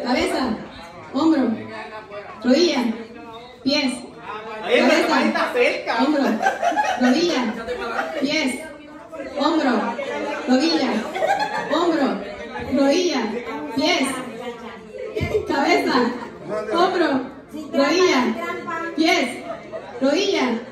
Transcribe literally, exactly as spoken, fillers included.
cabeza, hombro, rodilla, pies, cabeza, hombro, rodilla, pies, hombro, rodilla, hombro, rodilla, pies, cabeza, hombro, rodilla, pies, rodilla,